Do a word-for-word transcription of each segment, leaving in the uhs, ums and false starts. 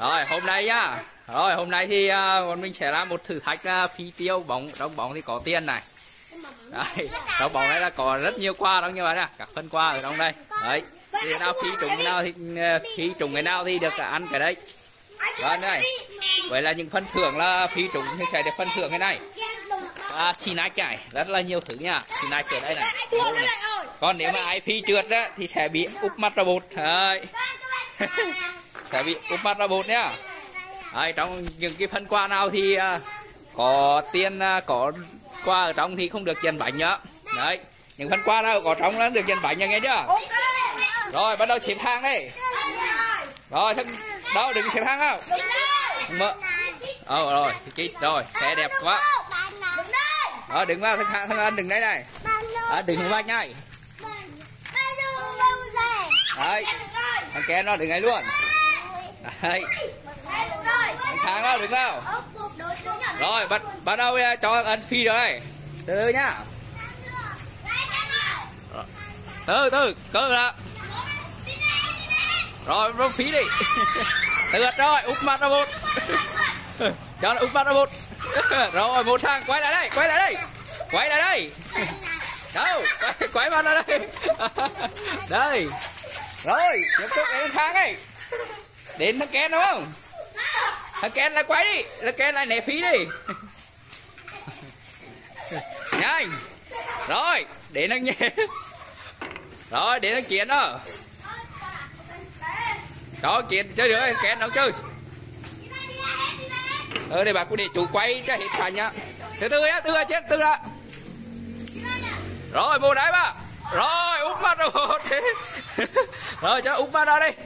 Rồi hôm nay nhá. Rồi hôm nay thì uh, bọn mình sẽ làm một thử thách uh, phi tiêu bóng. Trong bóng thì có tiền này. Đấy, trong bóng này là có rất nhiều quà đó như vậy nè, các phân quà ở trong đây. Đấy, thì nào phi trùng cái nào thì uh, phi trùng cái nào thì được ăn cái đấy. Rồi đây. Vậy là những phân thưởng là phi trùng thì sẽ được phân thưởng cái này. À, xì nách này, rất là nhiều thứ nha. Xì nách ở đây này. này. Còn nếu mà ai phi trượt á thì sẽ bị úp mắt ra bột. Đấy. Sẽ bị úp mắt ra bột nhá. Đấy, trong những cái phân quà nào thì uh, có tiền uh, có quà ở trong thì không được dần bánh nhá. Đấy, những phân quà nào có trong là được dần bánh nha, nghe chưa? Rồi bắt đầu xếp hàng đây. Rồi thằng đâu đừng xếp hàng không? Mơ. Ờ rồi, chị rồi, xe đẹp quá. Đó, đừng vào thằng thằng, thằng anh đừng đấy này. À, đừng vạch nhai. Đấy, thằng Ken nó đừng ấy luôn. Đấy. Thằng Khang đó đừng vào. Rồi bắt bắt đầu cho ấn phi rồi đây. Từ từ nhá. Từ từ cơ ra. Rồi nó phí đi. Từ rồi úp mặt ra một. Cho nó úp mặt ra một. Rồi một thằng quay lại đây, quay lại đây. Quay lại đây. Đâu, quay, quay mặt ra đây. Đây. Rồi, tiếp tục đến Khang ấy. Đến thằng Ken đúng không? Thằng Ken lại quay đi, thằng Ken lại né phí đi. Nhanh. Rồi, đến thằng nhé. Rồi, đến thằng Chiến đó. Đó, Chiến chơi được rồi, Ken đâu chơi. Ờ đây bà cô để chủ quay cho hết thành nhá. Từ từ nhá, từ từ chết, từ ra. Rồi, một đáy ba. Rồi, úp mặt rồi. Rồi, cho úp mặt ra đây.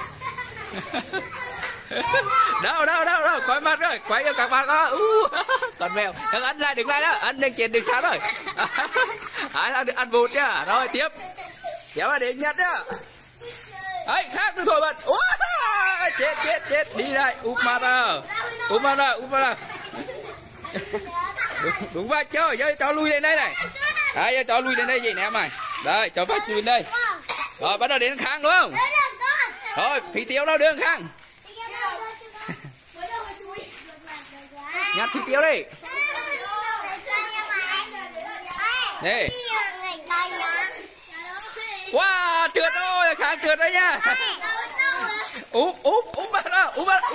Đâu, đâu, đâu, đâu, quay mặt rồi, quay cho các bạn đó. Uh, còn mèo, đừng ăn lại, đừng lại đó, ăn đừng chết, đừng khá rồi. Hãy là được ăn vụt nhá. Rồi, tiếp. Tiếp là đến nhất nhá. Ấy, khác được thôi bạn. Uh, chết, chết, chết, đi đây, úp mặt ra. Úp mặt ra, úp mặt ra. Đúng, đúng vậy, chơi, chơi, cho lui lên đây này. Đấy, cho lui lên đây gì nè em này. Đây, cho vách lui lên đây. Rồi, bắt đầu đến Khang đúng không? Thôi, phi tiêu đâu đường Khang. Nhặt phi tiêu đi. Đây. Wow, trượt rồi, Khang trượt đấy nha. Úp, úp, úp bắt ra, úp bắt.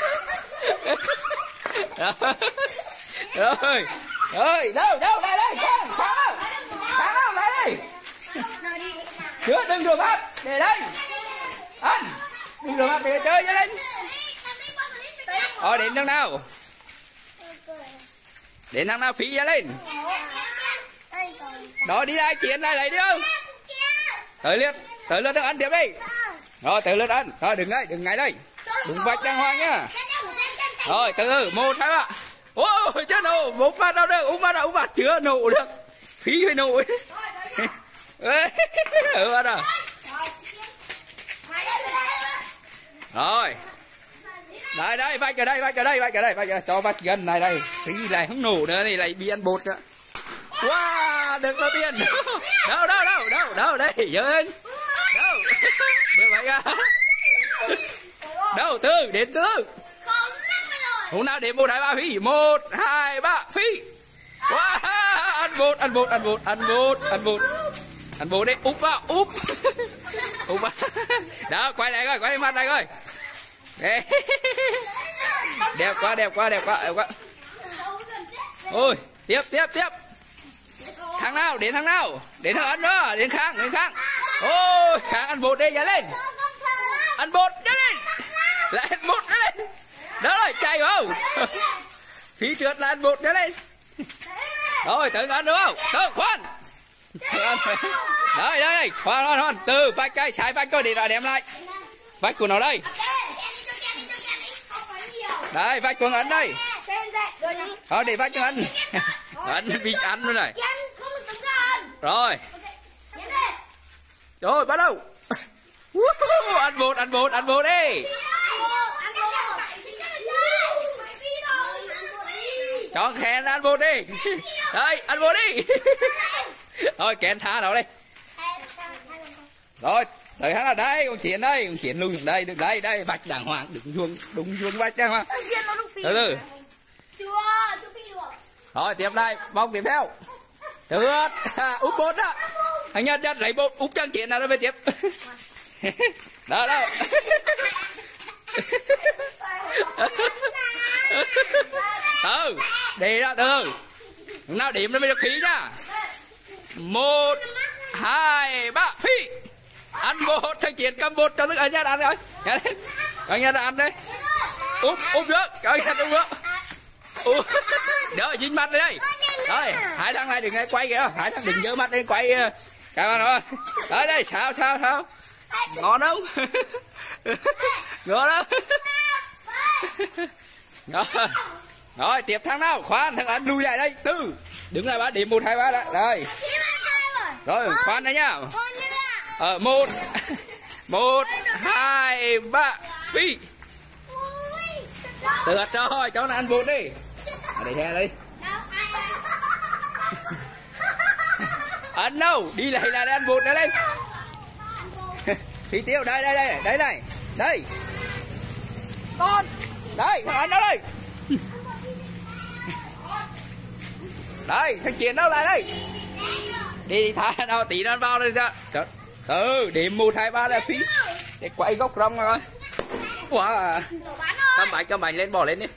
Rồi. Rồi, đâu, đâu, đây, đây, Khang, Khang, Khang đâu, đây, đây. Chưa, đừng được hết, để đây. Anh, đừng được hết, để chơi cho lên. Rồi, đến thằng nào? Đến thằng nào phi ra lên. Đó, đi lại, Chiến lại lấy đi không? Tới lượt, tới lượt thằng ăn tiếp đi. Rồi, tới lượt ăn. Rồi, đừng đây, đừng ngay đây. Đừng vạch đàng hoàng nhá. Rồi, từ từ, một, hai, ba. Ôi, chết nổ, một phát đâu được, úp phát đâu, úp phát chưa nổ được. Phí phải nổ ấy. Ừ, bắt đầu. Rồi. Đây, đây, vạch ở đây, vạch ở đây, vạch ở đây, vạch ở đây, cho vạch gần này đây. Phí này không nổ nữa, này lại bị ăn bột nữa. Wow, được có tiền. Đâu, đâu, đâu, đâu, đâu, đây, dơ lên. Đâu, được vậy à. Đâu, từ, đến từ. Hôm nào đến một, hai, ba phi. Một, hai, ba phi. Wow, ăn bột, ăn bột, ăn bột, ăn bột, ăn bột. Ăn bột đấy, úp vào, úp. Úp vào. Đó, quay lại coi, quay mặt này coi. Đấy. Đẹp quá, đẹp quá, đẹp quá, đẹp quá. Ôi, tiếp, tiếp, tiếp. Thằng nào, đến thằng nào? Đến thằng ăn đó, đến Khang, đến Khang. Ôi, Khang ăn bột đây, nhá lên. Ăn bột, nhá lên. Lại ăn bột, nhá lên. Đó rồi, chạy không? Phí trượt là ăn bột, nhá lên. Rồi, tự ăn đúng không? Tự, khoan. Đây, đây, đây, khoan, khoan, khoan. Từ, vạch cây, trái vạch coi để lại đem lại. Vạch của nó đây. Đây, vạch của Ấn đây. Thôi, để vạch cho Ấn. Ấn bị ăn luôn này. Rồi. Rồi, bắt đầu. Ăn bột, ăn bột, ăn bột đi. Cho Ken ăn bột đi. Đây, ăn bột đi. Thôi, Ken tha đâu đi. Rồi, Đấy hắn là đây, con Chiến đây, con Chiến lùi đây, được đây, đây, vạch đàng hoàng, đừng vuông, đúng vuông vạch đàng hoàng. Từ từ. Chưa, chưa phi được. Rồi tiếp đây, vòng tiếp theo. Được, úp bột đó. Thằng Nhân Nhân lấy bột úp cho Chiến nào nó về tiếp. Đó đâu. Từ, đi ra từ. Nào điểm nó mới được phí nhá. Một, hai, ba, phi. Ăn bột, thằng Chiến cầm bột cho nước anh Nhân ăn rồi. Anh Nhân ăn đây. Úp, úp nữa, cho anh Nhân úp nữa. Đó, dính mặt đây. Rồi, hai thằng này đừng ngay quay kìa, hai thằng đừng dơ mắt lên quay. Cảm ơn rồi. Đấy đây, sao sao sao. Ngon không? Ngon không? Rồi. Rồi, tiếp thằng nào? Khoan, thằng anh lùi lại đây. Tư. Đứng lại ba điểm một hai ba đã. Rồi. Rồi, khoan đây nhá. Ờ một. Một, hai, ba, phi. Được rồi, cho nó ăn bột đi. Ở đây he đi. Ăn đâu? Đi lại là ăn bột nữa lên. Phi tiêu đây đây đây, đây này. Đây. Con. Đây, thằng anh đó đây. Đây, thằng Chiến đâu lại đây. Đi thả đâu tí nó vào đây ra. Ừ, điểm một hai ba là phi. Để quay góc rong rồi. Wow. Cầm bánh cầm bánh lên bỏ lên đi.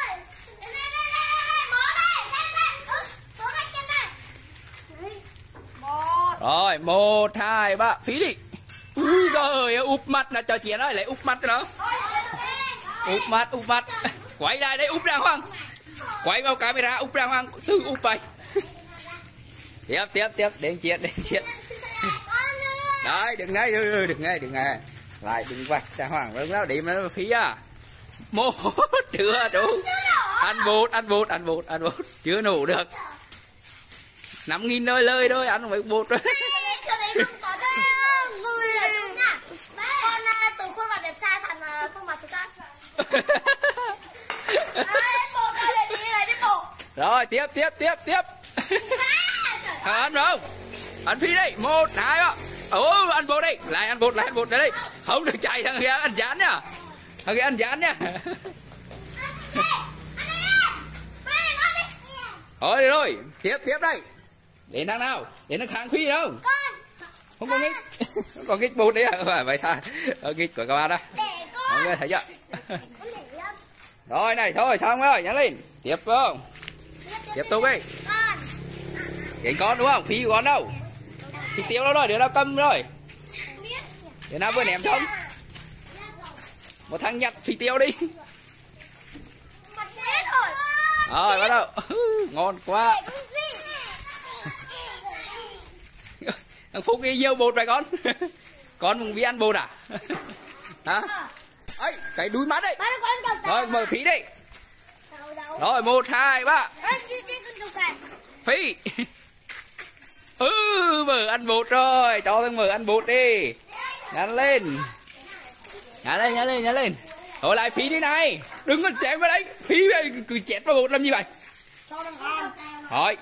Rồi, một, hai, ba, phí đi. Úi giời, úp mặt là cho Chiến ơi, lấy úp mặt nữa. Úp mặt, úp mặt. Quay lại đây, úp ra hoàng. Quay vào camera, úp ra hoàng. Từ úp vậy. Tiếp, tiếp, tiếp, đến Chiến, đến Chiến. Đấy, đừng ngay, đừng ngay, đừng ngay. Lại đừng vạch ra hoàng, đừng nào điểm nó phí à. Một, chưa đủ. Ăn bột, ăn bột, ăn bột, ăn bột. Chưa đủ được. Năm nghìn nơi lời thôi, ăn mấy bột rồi. Con từ khuôn mặt đẹp trai thành khuôn mặt xấu trai. Rồi, tiếp, tiếp, tiếp, tiếp. Ăn không? Ăn phi đi, một, hai, ba. Ồ, ăn bột đi, lại ăn bột, lại ăn bột đây đi. Không được chạy thằng kia ăn dán nhá. Thằng kia ăn dán nhá. Thôi đi rồi, tiếp, tiếp đây. Đến thằng nào? Đến thằng kháng phi đâu? Không có nghịch. Không có nghịch bột đấy à? Vậy thôi. Ở nghịch của các bạn đó. Mọi người thấy chưa? Rồi này, thôi xong rồi, nhắn lên. Tiếp không? Tiếp tục đi. Đến con đúng không? Phi của con đâu? Phi tiêu đâu rồi, đứa nào cầm rồi? Đứa nào vừa ném không? Một thằng nhặt phi tiêu đi. Rồi, bắt đầu. Ngon quá. Thằng Phúc đi dâu bột rồi con. Con mừng vì ăn bột à? Hả? Ấy, cái đuôi mắt đấy. Rồi, mở phí đi. Rồi, một, hai, ba. Phí. Ừ, mở ăn bột rồi. Cho thằng mở ăn bột đi. Nhắn lên. Nhắn lên, nhắn lên, nhắn lên. Thôi lại phí đi này. Đừng có chém vào đây. Phí cứ chét vào bột làm gì vậy? Cho thằng con. Rồi.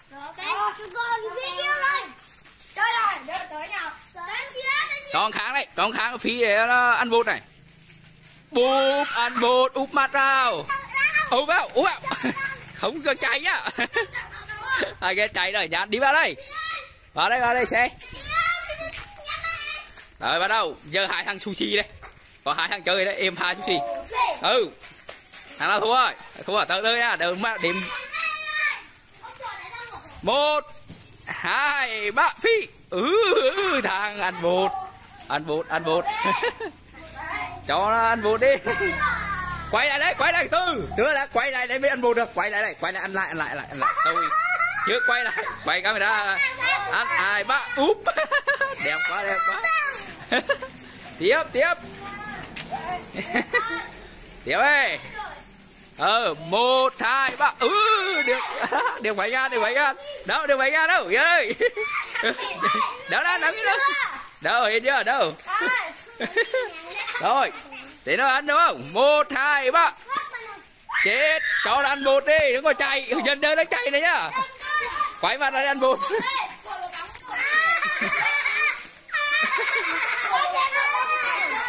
Con kháng đấy, con kháng phí để nó ăn bột này. Bụp, ăn bột, úp mặt vào. Úp vào, úp vào. Không có chạy nhá. Ai cái chạy rồi, nhát đi vào đây. Vào đây, vào đây xe. Rồi bắt đầu, giờ hai thằng sushi đây. Có hai thằng chơi đấy, em hai sushi. Ừ. Thằng nào thua rồi, thua ở từ từ nha, đừng mà điểm. Một, hai, ba, phi. Ừ, ừ, thằng ăn bột. Ăn bột, ăn bột. Cho nó ăn bột đi. Quay lại đấy, quay lại từ. Đưa lại, quay lại đấy mới ăn bột được. Quay lại đây, quay lại, ăn lại, ăn lại, ăn lại, ăn lại. Thôi. Chưa quay lại, quay camera. Ăn, hai, ba, úp. Đẹp quá, đẹp quá. Tiếp, tiếp. Tiếp ơi. Ờ, một, hai, ba. Ừ, được. Được phải ra, được phải ra. Đâu, được phải ra đâu. Vậy ơi. Đâu, đâu, đâu, đâu. Đâu, hiện chưa, đâu. Rồi, để nó ăn đúng không? Một, hai, ba. Chết, cho nó ăn bột đi, đừng có chạy. Dân đơn nó chạy này nhá. Quay mặt lại ăn bột.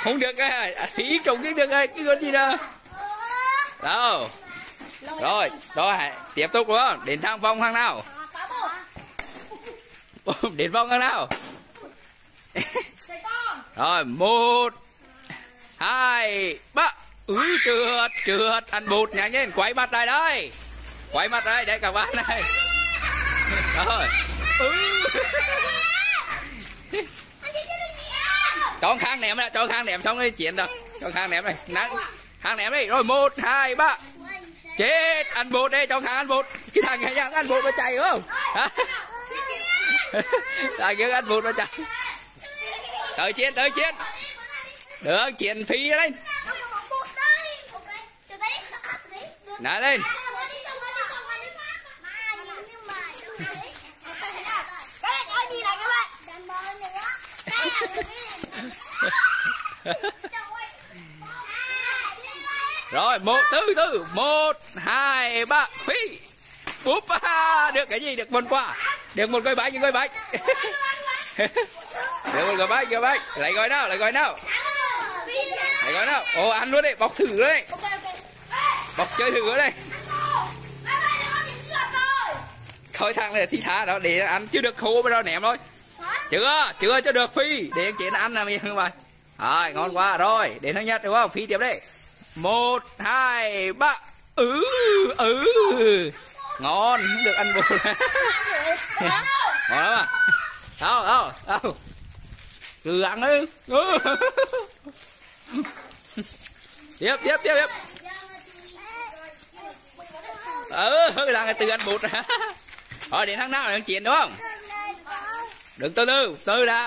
Không được à, phí trùng cái được à, cái con gì đâu. Đâu. Rồi, rồi, tiếp tục đúng không? Đến thang vòng thang nào? Đến vòng thang nào? Rồi, một, hai, ba. Ừ, trượt, trượt, ăn bột nhanh lên, quay mặt lại đây. Quay mặt đây, đây các bạn này. Rồi. Ừ. Cho Khang ném ra, cho Khang ném xong đi chiến rồi. Cho Khang ném này, nắng. Khang ném đi, rồi một, hai, ba. Chết, ăn bột đây, cho Khang ăn bột. Cái thằng này đang ăn bột nó chạy không? Thằng kia ăn bột nó chạy. Tới chiến, tới chiến. Được, chiến phi lên. Nã lên. Rồi, một, từ từ, một, hai, ba, phi. Búp, à, được cái gì, được một quả. Được một gói bánh, một gói bánh. Được một gói bánh, gói bánh. Lấy gói nào, lấy gói nào. Lấy gói nào. Ồ, ăn luôn đấy, bọc thử đấy. Bọc chơi thử đây. Thôi thằng này thì tha đó, để ăn chưa được khô mới đâu ném thôi. Chưa, chưa cho được phi. Để anh chị nó ăn là mình không vậy. Rồi, ngon quá. Rồi, đến thứ nhất đúng không? Phi tiếp đây. Một, hai, ba. Ừ, ừ. Ngon, không được ăn bột. Ngon lắm à? Đâu, đâu, đâu. Cứ ăn đi. Ừ. Tiếp, tiếp, tiếp, tiếp. Ừ, đang từ ăn bột. Rồi, đến thằng nào đang chuyện đúng không? Đừng từ từ, từ đã.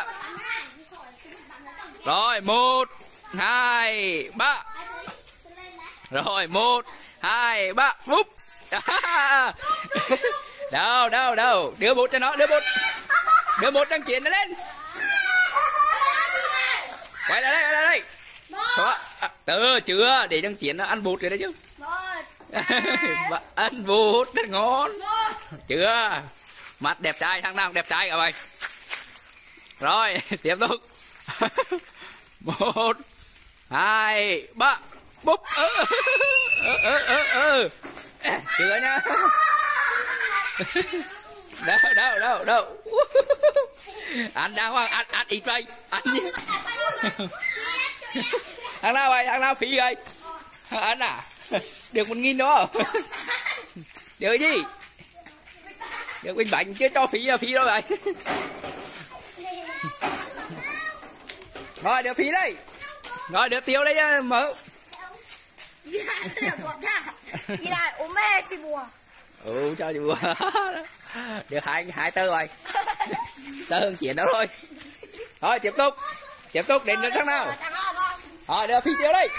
Rồi, một, hai, ba. Rồi, một, hai, ba, búp. Đâu, đâu, đâu. Đưa bột cho nó, đưa bột. Đưa bột đang chuyện nó lên. Quay lại đây, quay lại đây. Xóa. À, từ, chưa, để đang chuyện nó ăn bột rồi đấy chứ. Ăn bột, rất ngon. Chưa. Mặt đẹp trai, thằng nào đẹp trai cả mày. Rồi, tiếp tục. Một, hai, ba, búp. Ừ, ừ, ừ, ừ. Chưa nha. Đâu, đâu, đâu, đâu. Anh đang hoang, anh, anh ít đây. Anh thằng nào vậy, thằng nào phí vậy? Anh à? Được một nghìn đó. Được gì? Được bên bánh chứ cho phí là phí đâu vậy. Rồi, được phí đây. Rồi, được tiêu đây nha, mở. Ừ, cho chị bùa. Được hai, hai tơ rồi. Tơ hơn chuyện đó thôi. Rồi, tiếp tục. Tiếp tục, đến đến thằng nào. Rồi, được phí tiêu đây.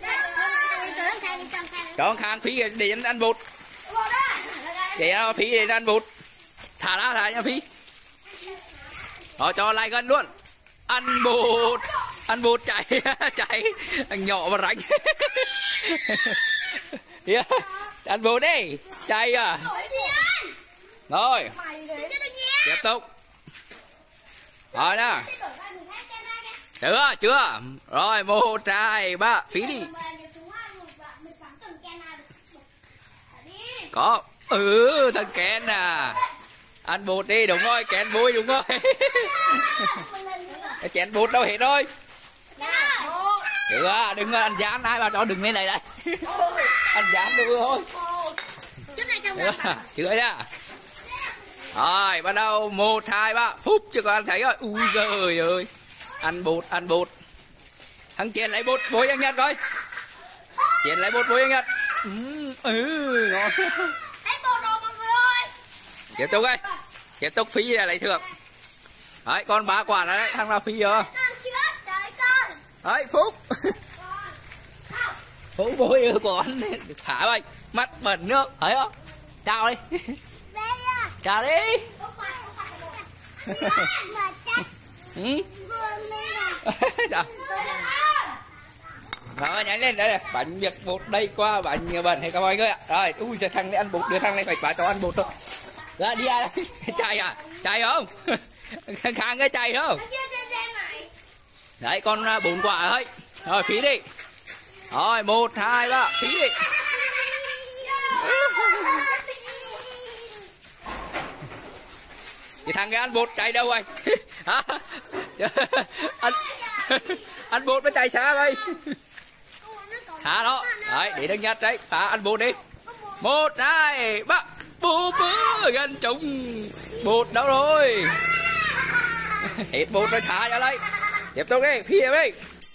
Cho Khang phí để ăn bột. Để nó phí để ăn bột. Thả ra, thả nha phí. Rồi, cho lại gần luôn. Ăn bột. Ăn bột chạy. Chạy. Nhỏ và ránh. Yeah. Ăn bột đi. Chạy à. Rồi. Tiếp tục. Rồi nè. Chưa, chưa. Rồi, một, hai, ba. Phí đi. Có. Ừ, thằng Ken à. Ăn bột đi, đúng rồi, Ken vui, đúng rồi. Chén bột đâu hết rồi. Chưa, đừng ăn dán, ai mà cho đừng lên này đây. Ăn dán được thôi. Chưa nha. Rồi, bắt đầu một, hai, ba. Phút cho con ăn thấy rồi. Ui giời ơi. Ăn bột, ăn bột. Thằng Chén lấy bột bối anh Nhật coi. Chén lấy bột bối anh Nhật. Ừ, ừ, ngon. Tiếp tục đây. Tiếp tục phí là lấy thưởng. Đấy, con ba quả đấy, thằng nào phí rồi. Đấy, Phúc. Phúc bôi ơi con. Thả mày. Mắt bẩn nước, thấy không? Chào đi. Chào đi. Ừ. Rồi, nhảy lên đây này. Bánh việc bột đây qua bánh bẩn hay các mọi người ạ. Rồi, ui giờ thằng này ăn bột, đưa thằng này phải bà cho ăn bột thôi. Ra đi ra đây. Chạy à? Chạy không? Khang cái chạy không? Đấy, con bốn quả thôi. Rồi phí đi. Rồi một hai ba phí đi. Thì thằng cái ăn bột chạy đâu rồi? Hả? Anh ăn bột nó chạy xa đây. Thả đó. Đấy, để đừng nhặt đấy. Thả ăn bột đi. Một hai ba. Bố bứ gần trúng. Bột đâu rồi? Hết bột rồi, thả ra đây. Tiếp tục đi, phi đi.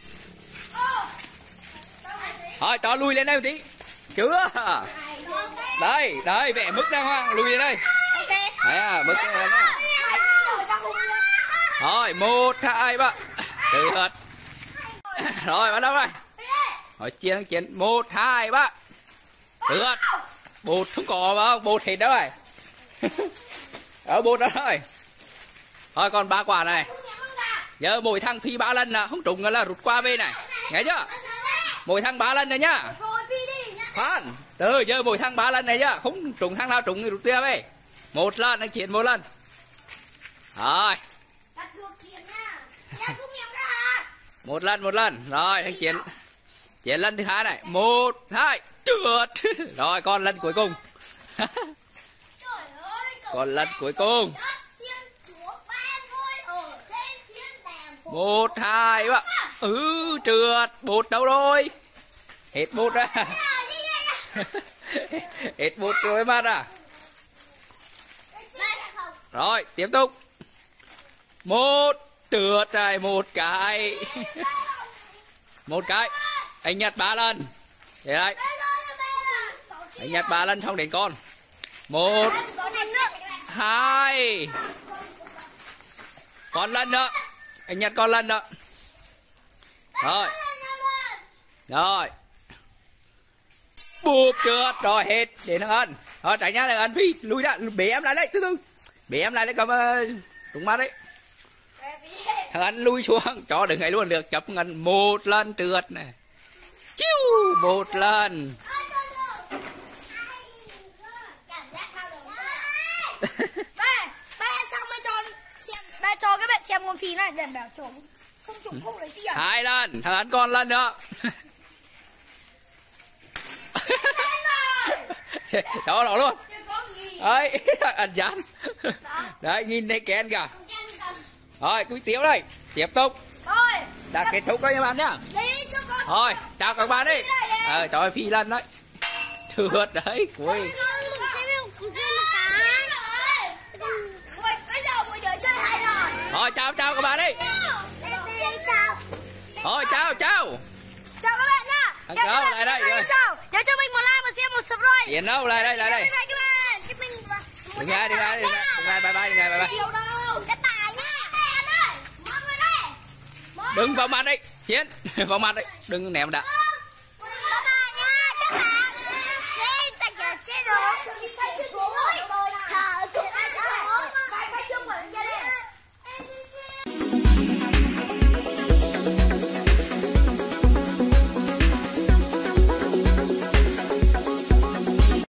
Thôi cho lui lên đây một tí. Chưa. Đây, đây vẽ mức ra hoang, lùi lên đây. Đấy à, mức ra đây. Rồi, một, hai, ba. Từ hết. Rồi, bắt đầu rồi. Rồi, chiến, chiến. Một, hai, ba. Từ hết. Bột không có mà, bột hết đó rồi. Ở bột đó rồi. Thôi, còn ba quả này. Giờ mỗi thằng phi ba lần là không trúng là rút qua về này. Nghe chưa? Mỗi thằng ba lần này nhá. Khoan. Từ giờ mỗi thằng ba lần này nhá. Không trúng thằng nào trúng thì rút tiếp về. Một lần, đang chiến một lần. Rồi. Một lần, một lần. Rồi, đang chiến. Chiến lần thứ hai này. Một, hai, trượt. Rồi, còn lần cuối cùng. Còn lần cuối cùng. Một, hai, ba. Ừ, trượt. Bột đâu rồi? Hết bột ra. Hết bột rồi mắt à. Rồi, tiếp tục. Một, trượt này, một cái. Một cái. Anh nhặt ba lần. Để đây. Anh nhặt ba lần xong đến con. Một, hai. Còn lần nữa. Anh nhặt con lần nữa. Rồi. Rồi. Bụp trượt. Rồi hết. Để thằng Ân. Rồi tránh nhá thằng Ân phi. Lùi ra. Bế em lại đấy. Từ từ. Bế em lại đấy. Cầm uh, trúng mắt đấy. Thằng Ân lui xuống. Cho đừng ngay luôn được. Chấp ngân một lần trượt này. Chiu. Một lần. Ba cho các bạn xem con phí này để bảo trốn không trúng không lấy tiền. Hai lần, thằng Ấn còn lần nữa. Đó nó luôn. Đấy, anh dán. Đấy, nhìn thấy kén kìa. Rồi, quý tiếp đây. Tiếp tục. Đã kết thúc rồi các bạn nhá. Thôi, chào các bạn đi. Ờ, trời phi lần đấy. Trượt đấy, cuối. Thôi chào chào các bạn đi. Thôi chào chào. Chào các bạn nha. Thằng Gấu lại đây rồi. Nhớ cho mình một like và xem một subscribe. Hiền đâu lại đây lại đây. Bye bye các bạn. Đừng ngay đừng ngay đừng ngay bye bye đừng ngay bye bye. Cái tài nha. Đừng vào mặt đi. Chiến vào mặt đi. Đừng ném đã.